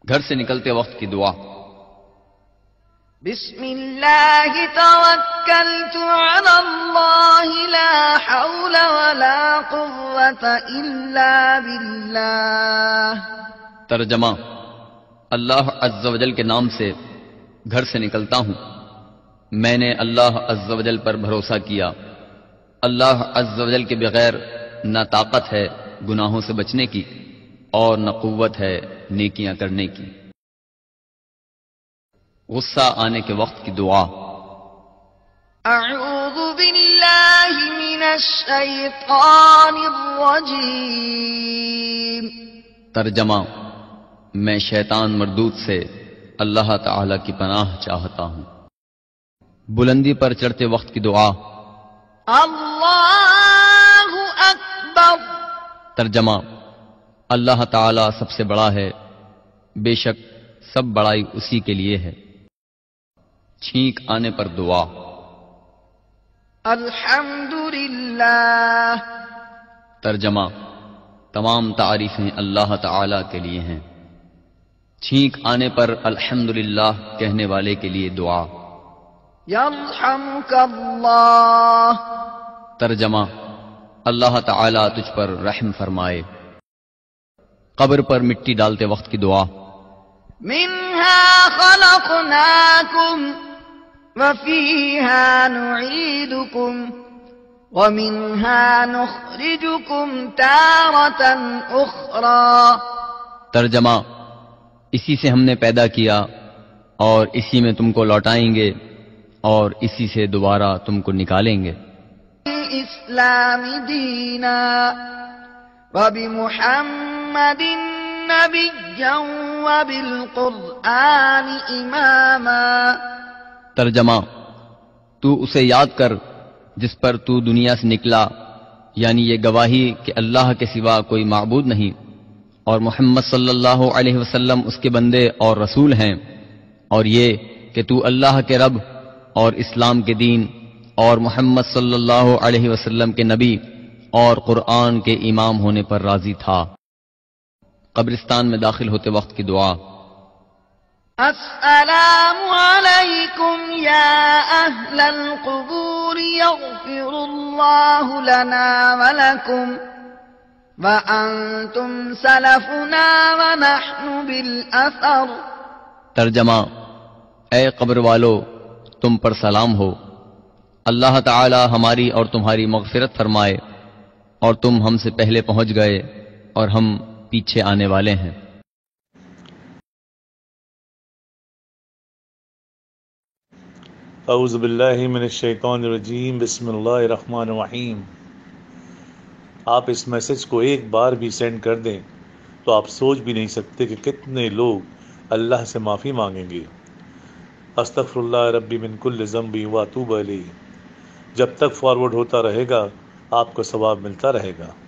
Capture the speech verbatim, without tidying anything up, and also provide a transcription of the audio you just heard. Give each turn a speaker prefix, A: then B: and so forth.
A: گھر سے نکلتے وقت کی دعا۔
B: بسم اللہ توکلت علی اللہ لا حول ولا قوة الا باللہ۔
A: ترجمہ: اللہ عز و جل کے نام سے گھر سے نکلتا ہوں، میں نے اللہ عز و جل پر بھروسہ کیا۔ اللہ عز و جل کے بغیر نہ طاقت ہے گناہوں سے بچنے کی اور نہ قوت ہے نیکیاں کرنے کی۔ غصہ آنے کے وقت کی دعا۔
B: اعوذ باللہ من الشیطان الرجیم۔
A: ترجمہ: میں شیطان مردود سے اللہ تعالی کی پناہ چاہتا ہوں۔ بلندی پر چڑھتے وقت کی دعا۔
B: اللہ اکبر۔
A: ترجمہ: اللہ تعالی سب سے بڑا ہے، بے شک سب بڑائی اسی کے لیے ہے۔ چھینک آنے پر دعا۔
B: الحمدللہ۔
A: ترجمہ: تمام تعریفیں اللہ تعالی کے لیے ہیں۔ چھینک آنے پر الحمدللہ کہنے والے کے لیے دعا۔
B: یرحمک اللہ۔
A: ترجمہ: اللہ تعالی تجھ پر رحم فرمائے۔ قبر پر مٹی ڈالتے وقت کی دعا۔
B: منہا خلقناکم وفیہا نعیدکم ومنہا نخرجکم تارة اخرى۔
A: ترجمہ: اسی سے ہم نے پیدا کیا اور اسی میں تم کو لوٹائیں گے اور اسی سے دوبارہ تم کو نکالیں گے۔
B: اسلام دینا وبمحمد نبیا وبالقرآن اماما۔
A: ترجمہ: تو اسے یاد کر جس پر تو دنیا سے نکلا، یعنی یہ گواہی کہ اللہ کے سوا کوئی معبود نہیں اور محمد صلی اللہ علیہ وسلم اس کے بندے اور رسول ہیں، اور یہ کہ تو اللہ کے رب اور اسلام کے دین اور محمد صلی اللہ علیہ وسلم کے نبی اور قرآن کے امام ہونے پر راضی تھا۔ قبرستان میں داخل ہوتے وقت کی دعا۔
B: السلام علیکم یا اہل القبور یغفر اللہ لنا ولکم وانتم سلفنا ونحن بالاثر۔
A: ترجمہ: اے قبر والو، تم پر سلام ہو، اللہ تعالی ہماری اور تمہاری مغفرت فرمائے، اور تم ہم سے پہلے پہنچ گئے اور ہم پیچھے آنے والے ہیں۔
C: اعوذ باللہ من الشیطان الرجیم، بسم اللہ الرحمن الرحیم۔ آپ اس میسج کو ایک بار بھی سینڈ کر دیں تو آپ سوچ بھی نہیں سکتے کہ کتنے لوگ اللہ سے معافی مانگیں گے۔ استغفر اللہ ربی من کل ذنب واتوب الیہ۔ جب تک فارورڈ ہوتا رہے گا آپ کو ثواب ملتا رہے گا۔